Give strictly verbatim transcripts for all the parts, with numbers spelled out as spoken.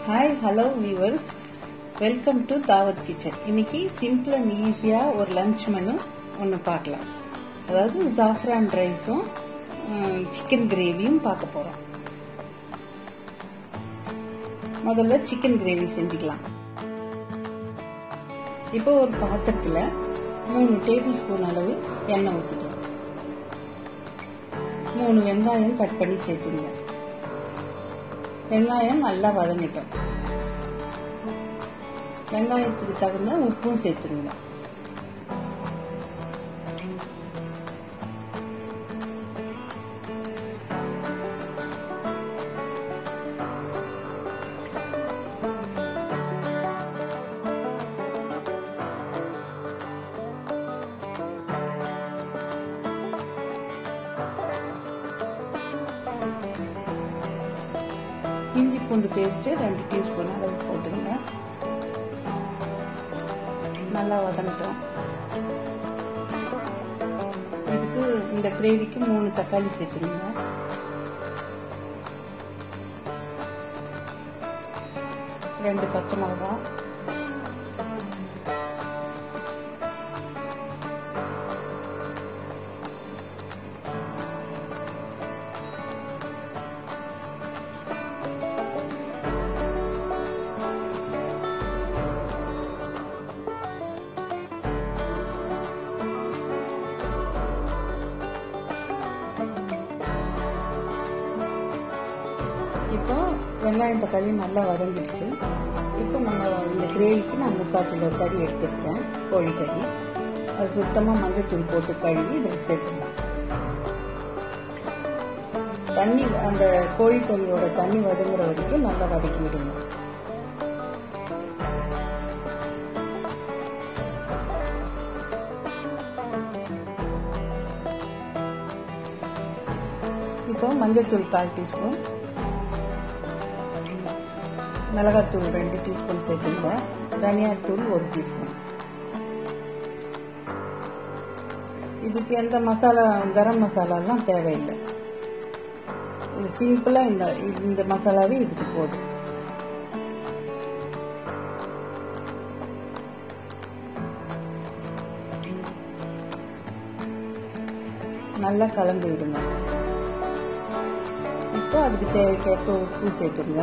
Hi, hello viewers. Welcome to Dawat kitchen. இன்னைக்கு simple and easy-ஆ ஒரு lunch menu ஒன்னு பார்க்கலாம். அதாவது saffron rice-உம் chicken gravy-யும் பார்க்க போறோம். முதல்ல chicken gravy செஞ்சுக்கலாம். இப்போ ஒரு பாத்திரத்துல மூணு டேபிள் ஸ்பூன் அளவு எண்ணெய் ஊத்திக்கலாம். மூணு வெங்காயம் கட் பண்ணி சேர்த்துங்க. வெங்காயம் நல்லா வதங்கட்டும். வெங்காயத்துக்கு தகுந்த உப்பும் சேர்த்துருங்க. இஞ்சி பூண்டு பேஸ்ட் ரெண்டு டீஸ்பூன் அளவு போட்டுங்க. நல்லா வதங்கட்டும். இதுக்கு இந்த கிரேவிக்கு மூணு தக்காளி சேர்த்துருங்க. ரெண்டு பச்சை மிளகாய், இப்போ வெங்காயம் தக்காளி நல்லா வதங்கிடுச்சு. இப்போ நம்ம இந்த கிரேவிக்கு நான் முக்கால் கிலோ கறி எடுத்துருக்கேன், கோழிக்கறி. அது சுத்தமாக மஞ்சத்தூள் போட்டு கழுவி இதில் சேர்த்துக்கலாம். தண்ணி அந்த கோழிக்கறியோட தண்ணி வதங்குற வரைக்கும் நல்லா வதக்கி விடுங்க. இப்போ மஞ்சத்தூள் கால் டீஸ்பூன், மிளகாத்தூள் ரெண்டு டீஸ்பூன் சேர்த்துங்க. தனியாத்தூள் ஒரு டீஸ்பூன். இதுக்கு எந்த மசாலா, கரம் மசாலாலாம் தேவையில்லை. இது சிம்பிளா இந்த இந்த மசாலாவே இதுக்கு போதும். நல்லா கலந்து விடுங்க. இப்போ அதுக்கு தேவைக்கேற்ப உப்பு சேர்த்துங்க.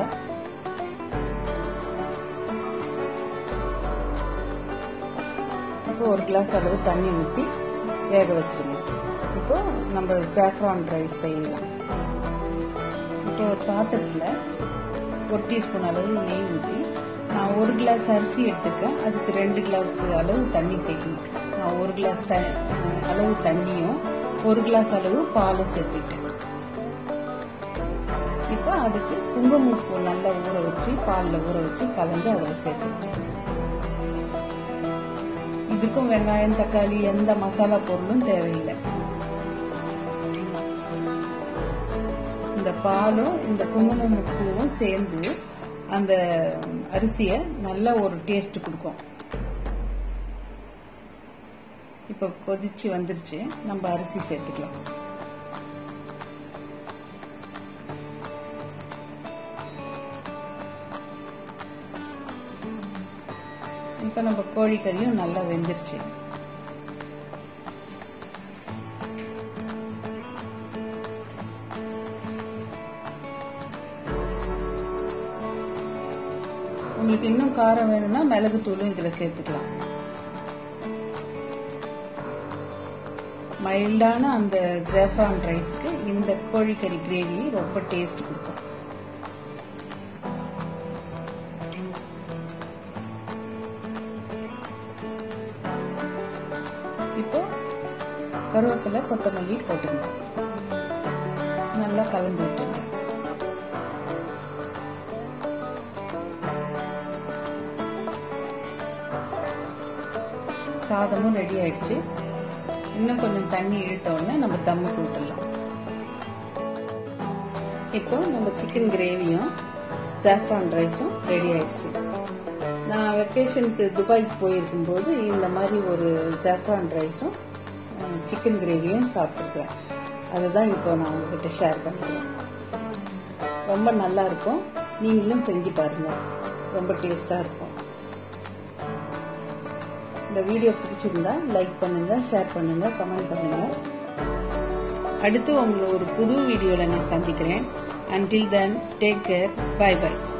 இப்போ ஒரு கிளாஸ் அளவு தண்ணி ஊற்றி வேக வச்சிருங்க. இப்போ நம்ம saffron ரைஸ் செய்யலாம். இப்போ ஒரு பாத்திரத்தில் ஒரு டீஸ்பூன் அளவு நெய் ஊற்றி, நான் ஒரு கிளாஸ் அரிசி எடுத்துருக்கேன். அதுக்கு ரெண்டு கிளாஸ் அளவு தண்ணி சேர்க்கணும். நான் ஒரு கிளாஸ் த அளவு தண்ணியும் ஒரு கிளாஸ் அளவு பாலும் சேர்த்துக்கிட்டேன். இப்போ அதுக்கு குங்குமப்பூ நல்லா ஊற வச்சு பாலில் ஊற வச்சு கலந்து அதில் சேர்த்துருக்கேன். இதுக்கும் வெங்காயம் தக்காளி எந்த மசாலா பொருளும் தேவையில்லை. இந்த பாலும் இந்த குங்குமம் பூவும் சேர்ந்து அந்த அரிசியை நல்ல ஒரு டேஸ்ட் கொடுக்கும். இப்ப கொதிச்சு வந்துருச்சு, நம்ம அரிசி சேர்த்துக்கலாம். இப்ப நம்ம கோழிக்கறியும் நல்லா வெந்துருச்சு. உங்களுக்கு இன்னும் காரம் வேணும்னா மிளகு தூளும் இதுல சேர்த்துக்கலாம். மைல்டான அந்த saffron ரைஸ்க்கு இந்த கோழிக்கறி கிரேவி ரொம்ப டேஸ்ட் கொடுக்கும். இப்போ கருவேப்பிலை கொத்தமல்லி போட்டுங்க. நல்லா கலந்து விட்டுருங்க. சாதமும் ரெடி ஆயிடுச்சு. இன்னும் கொஞ்சம் தண்ணி இழுத்த உடனே நம்ம தம்முக்கு விட்டுடலாம். இப்போ நம்ம சிக்கன் கிரேவியும் saffron ரைஸும் ரெடி ஆயிடுச்சு. நான் வெக்கேஷனுக்கு துபாய்க்கு போயிருக்கும் போது இந்த மாதிரி ஒரு saffron ரைஸும் சிக்கன் கிரேவியும் சாப்பிட்டுருக்கேன். அதுதான் இப்போ நான் உங்ககிட்ட ஷேர் பண்ணுறேன். ரொம்ப நல்லா இருக்கும். நீங்களும் செஞ்சு பாருங்க, ரொம்ப டேஸ்டா இருக்கும். இந்த வீடியோ பிடிச்சிருந்தா லைக் பண்ணுங்க, ஷேர் பண்ணுங்க, கமெண்ட் பண்ணுங்க. அடுத்து உங்களை ஒரு புது வீடியோல நான் சந்திக்கிறேன். Until then, take care. Bye bye.